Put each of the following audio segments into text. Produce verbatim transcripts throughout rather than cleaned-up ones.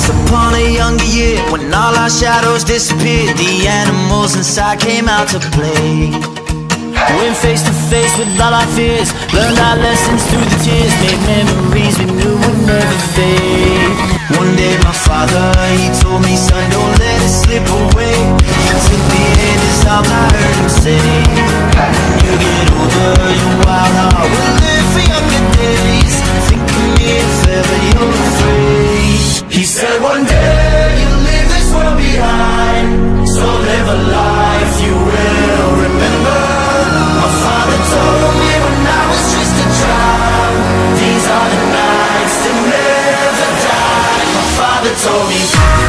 Once upon a younger year, when all our shadows disappeared, the animals inside came out to play. Went face to face with all our fears, learned our lessons through the tears, made memories we knew would never fade. One day my father, he told me, son, don't let it slip away, until the end is all I heard him say. When you get older, your wild heart will live for younger days. Think of me if ever you're afraid. He said one day you'll leave this world behind, so live a life you will remember. My father told me when I was just a child, these are the nights that never die. My father told me.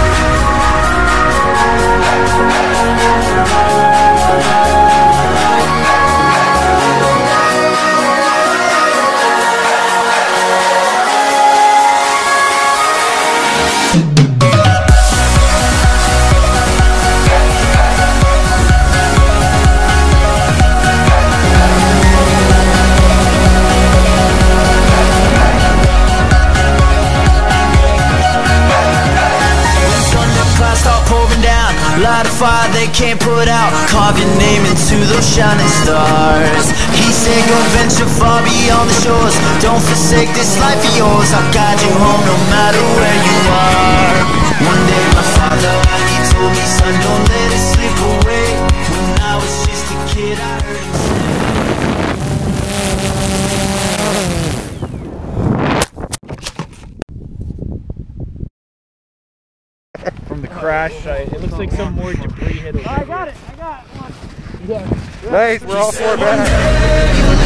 Light a fire they can't put out, carve your name into those shining stars. He said go venture far beyond the shores, don't forsake this life of yours. I'll guide you home no matter where you are. One day my father, he told me, son, don't let it slip away. When I was just a kid I heard him From the crash site. It looks like some more debris hit over. I got it. I got one. Yeah. Nice. We're all four back.